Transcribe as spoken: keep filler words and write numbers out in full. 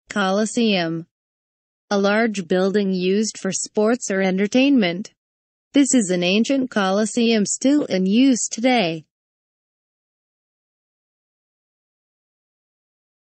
Coliseum. A large building used for sports or entertainment. This is an ancient coliseum still in use today.